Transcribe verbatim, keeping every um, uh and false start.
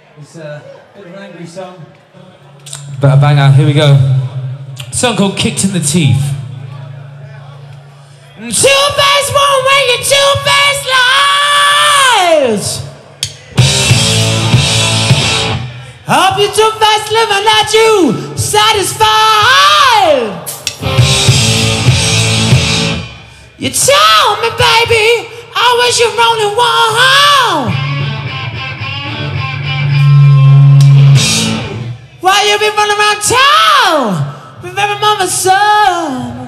It's a bit of an angry song. But a banger, here we go. A song called Kicked in the Teeth. Two-faced won't win your two-faced lives. Hope you two-faced living that you satisfied. You tell me, baby, I wish you're only one. Why you be running around town with every mama's son?